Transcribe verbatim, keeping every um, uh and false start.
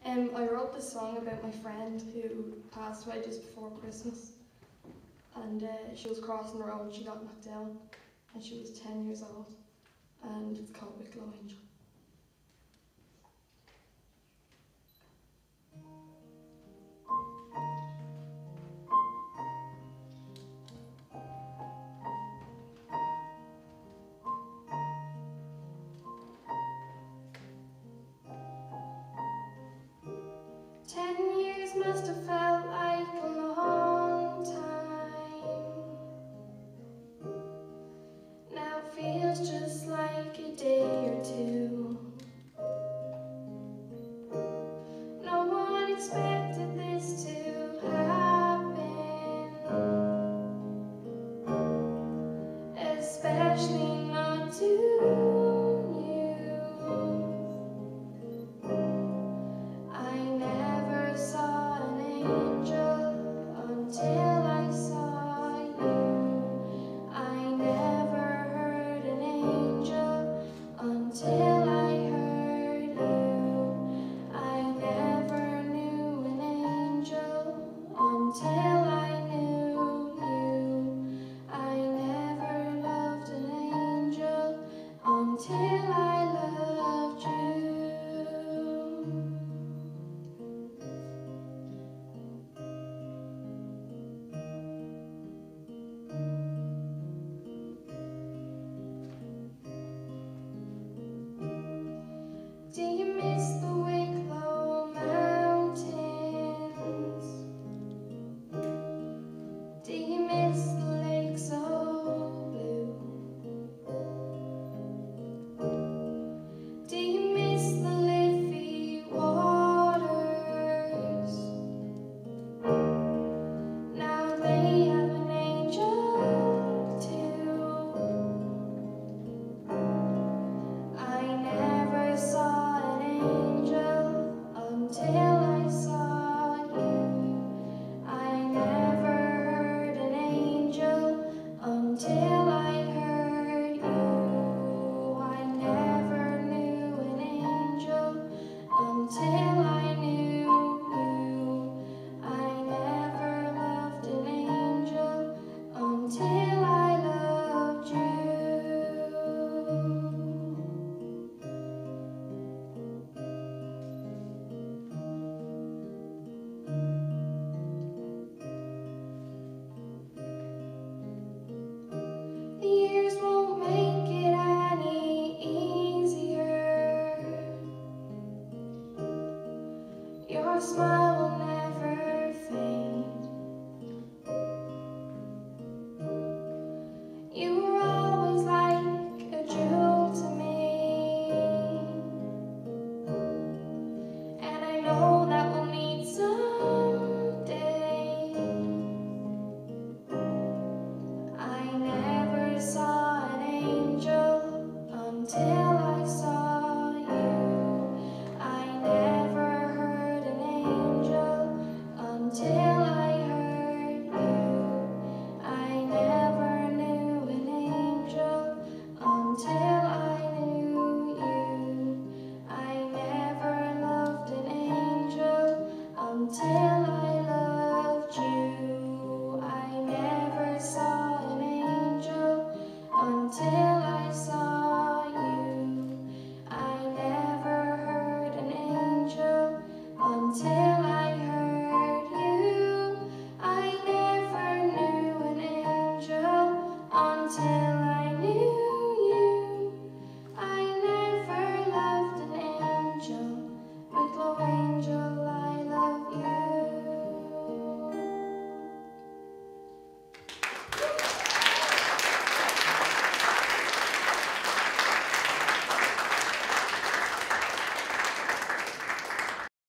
Um, I wrote this song about my friend who passed away just before Christmas, and uh, she was crossing the road, she got knocked down, and she was ten years old, and it's called Wicklow Angel. Ten years must have felt like a long time. Now it feels just like a day or two. No one expected this to happen, especially not to you. I never saw an angel until I saw you. I never heard an angel until I heard you. I never knew an angel until I knew you. I never loved an angel until I loved you. Do you miss the Wicklow Mountains? Do you miss the lake so blue? Do you miss the Liffey waters? Now they have an angel too. I never saw an angel until I saw you. I never heard an angel until I heard you. I never knew an angel until I knew you. I never loved an angel until I loved you. The years won't make it any easier. Your smile